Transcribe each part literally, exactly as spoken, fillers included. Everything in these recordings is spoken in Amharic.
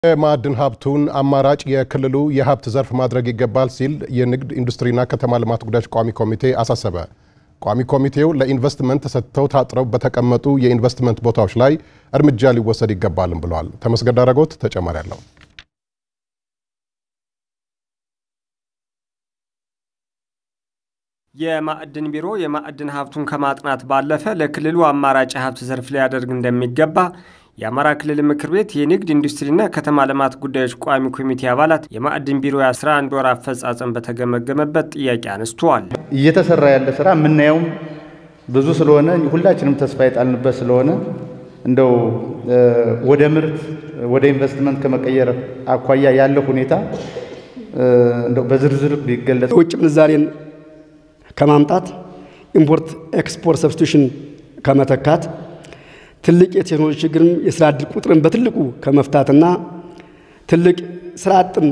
የማዕድን ሀብቱን አማራጭ የክልሉ የሀብት ዘርፍ ማድረግ ይገባል ሲል የንግድ ኢንዱስትሪና ከተማ ልማት ጉዳዮች ቋሚ ኮሚቴ አሳሰበ። ቋሚ ኮሚቴው ለኢንቨስትመንት ተሰጥተው ታጥረው በተቀመጡ የኢንቨስትመንት ቦታዎች ላይ እርምጃ ሊወሰድ ይገባልም ብለዋል። ተመስገን ዳረጎት ተጨማሪ አለው። የማዕድን ቢሮ የማዕድን ሀብቱን ከማጥናት ባለፈ ለክልሉ አማራጭ ሀብት ዘርፍ ሊያደርግ እንደሚገባ የአማራ ክልል ምክር ቤት የንግድ ኢንዱስትሪና ከተማ ልማት ጉዳዮች ቋሚ ኮሚቴ አባላት የማዕድን ቢሮ የአስራ አንድ ወር አፈጻጸም በተገመገመበት ጥያቄ አነስተዋል። እየተሰራ ያለ ስራ ምናየው ብዙ ስለሆነ ሁላችንም ተስፋ የጣልንበት ስለሆነ እንደው ወደ ምርት ወደ ኢንቨስትመንት ከመቀየር አኳያ ያለው ሁኔታ እንደው በዝርዝር ቢገለጽ ውጭ ምንዛሬን ከማምጣት ኢምፖርት ኤክስፖርት ሰብስቲቱሽን ከመተካት ትልቅ የቴክኖሎጂ ችግርን የስራ ዕድል ቁጥርን በትልቁ ከመፍታትና ትልቅ ስራ አጥን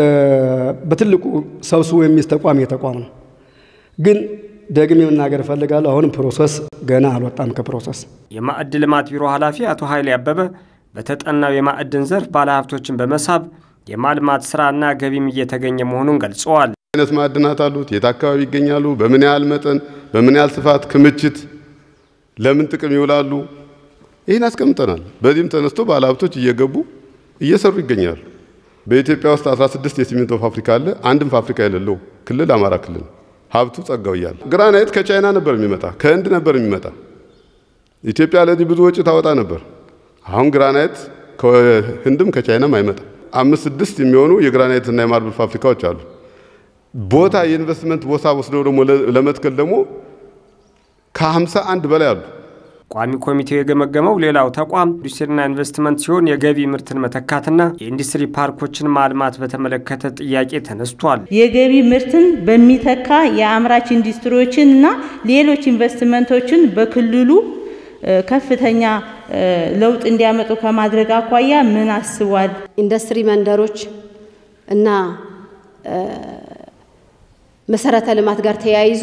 በትልቁ ሰብስቦ የሚስተቋም የተቋም ነው። ግን ደግሜ መናገር ፈልጋለሁ አሁንም ፕሮሰስ ገና አልወጣም ከፕሮሰስ የማዕድን ልማት ቢሮ ኃላፊ አቶ ኃይሌ አበበ በተጠናው የማዕድን ዘርፍ ባለሀብቶችን በመሳብ የማልማት ስራና ገቢም እየተገኘ መሆኑን ገልጸዋል። አይነት ማዕድናት አሉት፣ የት አካባቢ ይገኛሉ፣ በምን ያህል መጠን፣ በምን ያህል ስፋት፣ ክምችት፣ ለምን ጥቅም ይውላሉ ይሄን አስቀምጠናል። በዚህም ተነስቶ ባለሀብቶች እየገቡ እየሰሩ ይገኛሉ። በኢትዮጵያ ውስጥ አስራ ስድስት የሲሚንቶ ፋብሪካ አለ። አንድም ፋብሪካ የሌለው ክልል አማራ ክልል ሀብቱ ጸጋው ይያል። ግራናይት ከቻይና ነበር የሚመጣ ከህንድ ነበር የሚመጣ ኢትዮጵያ ለዚህ ብዙ ወጪ ታወጣ ነበር። አሁን ግራናይት ከህንድም ከቻይናም አይመጣ። አምስት ስድስት የሚሆኑ የግራናይት እና የማርብል ፋብሪካዎች አሉ። ቦታ የኢንቨስትመንት ቦታ ወስደው ደግሞ ለመትከል ደግሞ ከሀምሳ አንድ በላይ አሉ። ቋሚ ኮሚቴው የገመገመው ሌላው ተቋም ኢንዱስትሪና ኢንቨስትመንት ሲሆን የገቢ ምርትን መተካትና የኢንዱስትሪ ፓርኮችን ማልማት በተመለከተ ጥያቄ ተነስቷል። የገቢ ምርትን በሚተካ የአምራች ኢንዱስትሪዎችንና ሌሎች ኢንቨስትመንቶችን በክልሉ ከፍተኛ ለውጥ እንዲያመጡ ከማድረግ አኳያ ምን አስቧል? ኢንዱስትሪ መንደሮች እና መሰረተ ልማት ጋር ተያይዞ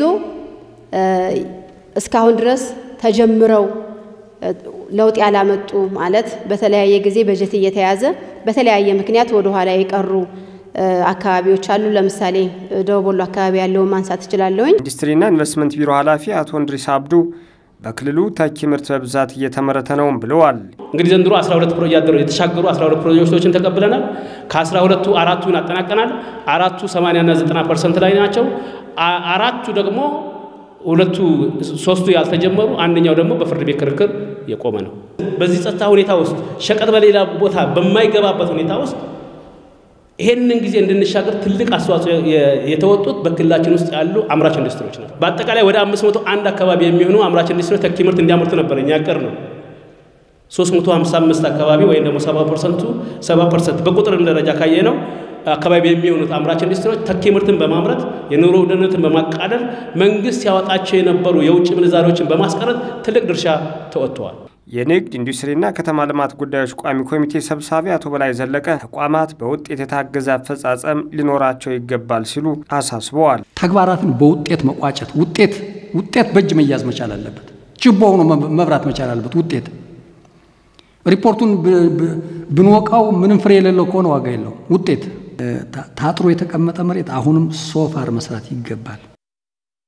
እስካሁን ድረስ ተጀምረው ለውጥ ያላመጡ ማለት በተለያየ ጊዜ በጀት እየተያዘ በተለያየ ምክንያት ወደ ኋላ የቀሩ አካባቢዎች አሉ። ለምሳሌ ደቡብ ወሎ አካባቢ ያለው ማንሳት ይችላልኝ። ኢንዱስትሪና ኢንቨስትመንት ቢሮ ኃላፊ አቶ እንድሪስ አብዱ በክልሉ ተኪ ምርት በብዛት እየተመረተ ነው ብለዋል። እንግዲህ ዘንድሮ አስራ ሁለት ፕሮጀክቶች የተሻገሩ አስራ ሁለት ፕሮጀክቶችን ተቀብለናል። ከአስራ ሁለቱ አራቱን አጠናቀናል። አራቱ ሰማንያ እና ዘጠና ፐርሰንት ላይ ናቸው። አራቱ ደግሞ ሁለቱ ሶስቱ ያልተጀመሩ አንደኛው ደግሞ በፍርድ ቤት ክርክር የቆመ ነው። በዚህ ጸጥታ ሁኔታ ውስጥ ሸቀጥ በሌላ ቦታ በማይገባበት ሁኔታ ውስጥ ይሄንን ጊዜ እንድንሻገር ትልቅ አስተዋጽኦ የተወጡት በክልላችን ውስጥ ያሉ አምራች ኢንዱስትሪዎች ናቸው። በአጠቃላይ ወደ አምስት መቶ አንድ አካባቢ የሚሆኑ አምራች ኢንዱስትሪዎች ተኪ ምርት እንዲያመርቱ ነበር እኛ ያቀር ነው። ሶስት መቶ ሃምሳ አምስት አካባቢ ወይ ደግሞ ሰባ ፐርሰንት ሰባ ፐርሰንት በቁጥር ደረጃ ካየ ነው አካባቢ የሚሆኑት አምራች ኢንዱስትሪዎች ተኪ ምርትን በማምረት የኑሮ ውድነትን በማቃለል መንግስት ያወጣቸው የነበሩ የውጭ ምንዛሪዎችን በማስቀረት ትልቅ ድርሻ ተወጥተዋል። የንግድ ኢንዱስትሪና ከተማ ልማት ጉዳዮች ቋሚ ኮሚቴ ሰብሳቢ አቶ በላይ ዘለቀ ተቋማት በውጤት የታገዘ አፈጻጸም ሊኖራቸው ይገባል ሲሉ አሳስበዋል። ተግባራትን በውጤት መቋጨት ውጤት ውጤት በእጅ መያዝ መቻል አለበት። ችቦ ሆኖ መብራት መቻል አለበት። ውጤት ሪፖርቱን ብንወቃው ምንም ፍሬ የሌለው ከሆነ ዋጋ የለው። ውጤት ታጥሮ የተቀመጠ መሬት አሁንም ሶፋር መስራት ይገባል።